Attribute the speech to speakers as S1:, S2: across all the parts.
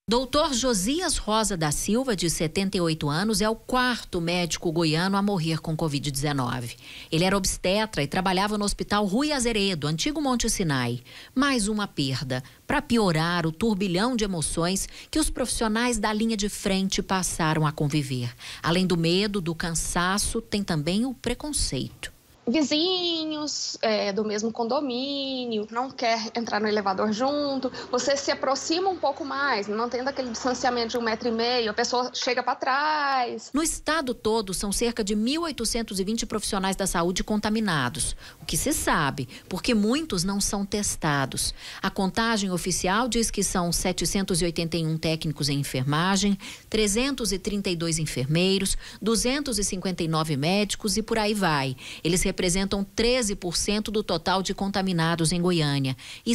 S1: Doutor Josias Rosa da Silva, de 78 anos, é o quarto médico goiano a morrer com Covid-19. Ele era obstetra e trabalhava no Hospital Rui Azeredo, antigo Monte Sinai. Mais uma perda, para piorar o turbilhão de emoções que os profissionais da linha de frente passaram a conviver. Além do medo, do cansaço, tem também o preconceito.
S2: Vizinhos do mesmo condomínio, não quer entrar no elevador junto, você se aproxima um pouco mais, mantendo aquele distanciamento de 1,5 metro, a pessoa chega para trás.
S1: No estado todo, são cerca de 1.820 profissionais da saúde contaminados, o que se sabe, porque muitos não são testados. A contagem oficial diz que são 781 técnicos em enfermagem, 332 enfermeiros, 259 médicos e por aí vai. Eles representam 13% do total de contaminados em Goiânia e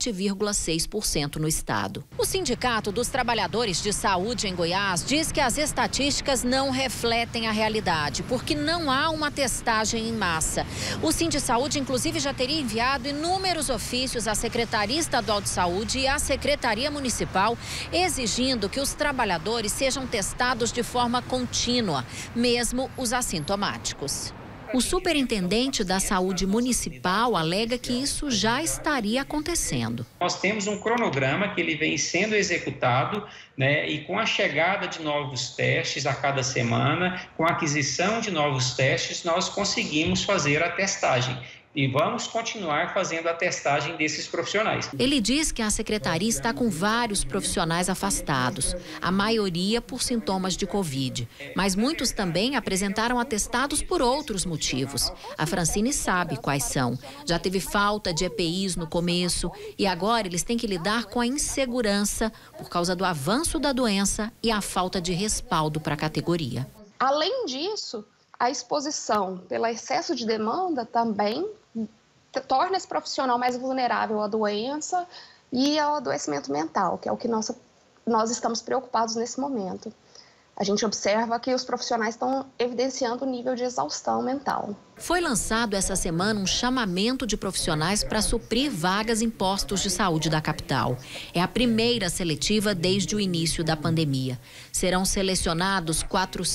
S1: 7,6% no estado. O Sindicato dos Trabalhadores de Saúde em Goiás diz que as estatísticas não refletem a realidade, porque não há uma testagem em massa. O Sindisaúde, inclusive, já teria enviado inúmeros ofícios à Secretaria Estadual de Saúde e à Secretaria Municipal, exigindo que os trabalhadores sejam testados de forma contínua, mesmo os assintomáticos. O superintendente da saúde municipal alega que isso já estaria acontecendo.
S3: Nós temos um cronograma que ele vem sendo executado, e com a chegada de novos testes a cada semana, com a aquisição de novos testes, nós conseguimos fazer a testagem. E vamos continuar fazendo a testagem desses profissionais.
S1: Ele diz que a secretaria está com vários profissionais afastados, a maioria por sintomas de Covid. Mas muitos também apresentaram atestados por outros motivos. A Francine sabe quais são. Já teve falta de EPIs no começo e agora eles têm que lidar com a insegurança por causa do avanço da doença e a falta de respaldo para a categoria.
S2: Além disso, a exposição pelo excesso de demanda também torna esse profissional mais vulnerável à doença e ao adoecimento mental, que é o que nós estamos preocupados nesse momento. A gente observa que os profissionais estão evidenciando o nível de exaustão mental.
S1: Foi lançado essa semana um chamamento de profissionais para suprir vagas em postos de saúde da capital. É a primeira seletiva desde o início da pandemia. Serão selecionados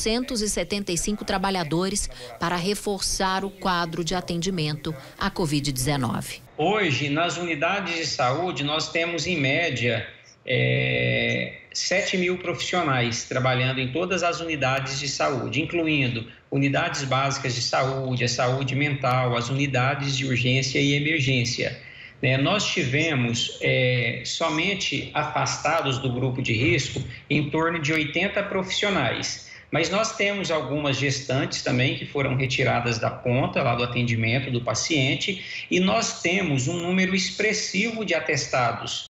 S1: 475 trabalhadores para reforçar o quadro de atendimento à Covid-19.
S3: Hoje, nas unidades de saúde, nós temos em média 7.000 profissionais trabalhando em todas as unidades de saúde, incluindo unidades básicas de saúde, a saúde mental, as unidades de urgência e emergência. Nós tivemos somente afastados do grupo de risco em torno de 80 profissionais. Mas nós temos algumas gestantes também que foram retiradas da ponta lá do atendimento do paciente e nós temos um número expressivo de atestados